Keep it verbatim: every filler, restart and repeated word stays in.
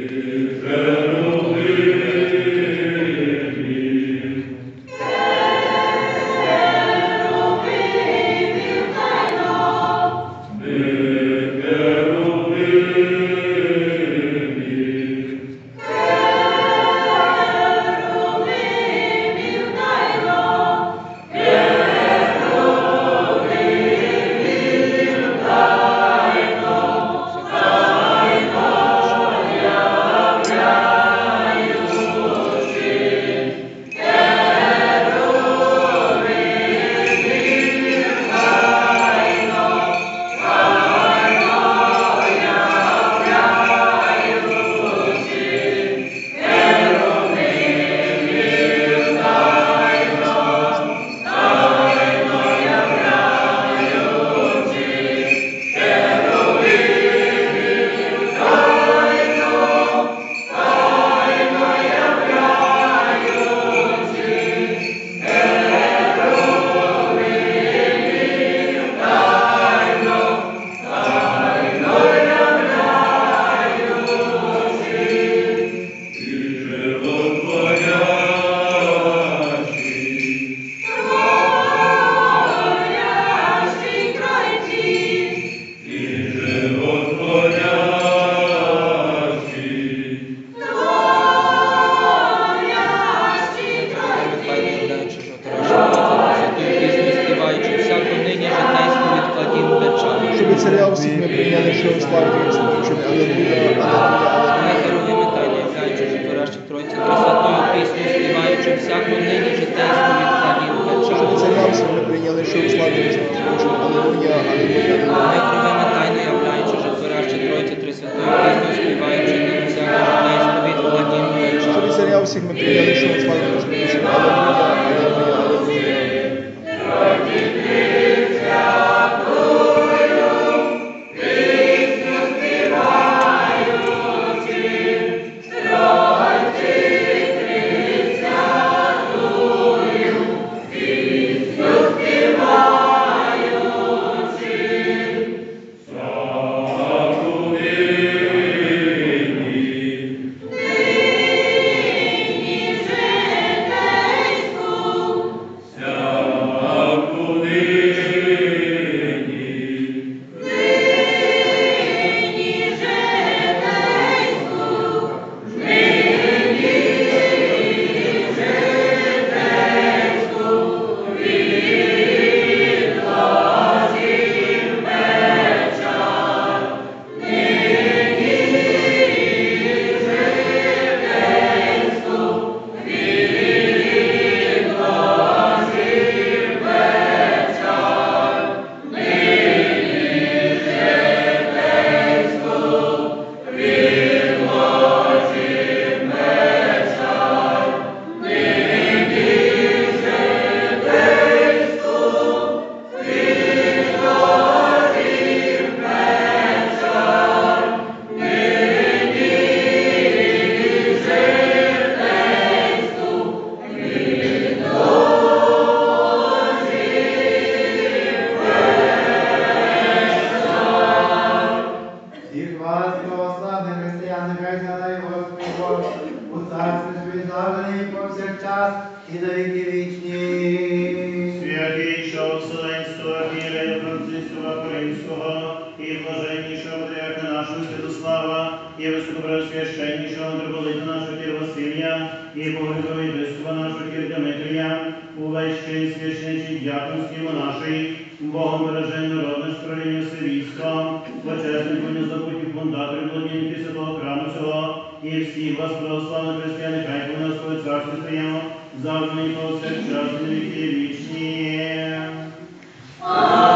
Царя всіх ми прийняли, що у славі Твоїй спочили. Алілуя, алілуя, алілуя. Героями тайно являючи житворящих Тройці, Пресвятою пісню співаючи всяку нині житейську відкладів печаль. Царя всіх ми прийняли, що у славі Твоїй спочили. Алілуя, алілуя, алілуя. Героями тайно являючи житворящих Тройці, Пресвятою пісню співаючи нині всяку житейську відкладів печаль. Царя всіх ми прийняли, що у славі Твоїй спочили. Алілуя, алілуя, алілуя. І на віки вічні. Святійшого Вселенського архієрея Францискова Кримського і блаженнішого патріарха нашого Святослава, і високопреосвященнішого митрополита нашого Кір Василія, і погребового єпископа нашого Кір Дмитрія, увесь чин священичий дяконський монаший, Богом бережень народне створення військо, почеснику незабутніх фундаторів владінки святого храму цього, і всіх вас, православних християн, хай по нас коли царство стояло, завжди і повсякчас і на віки вічні. Амінь.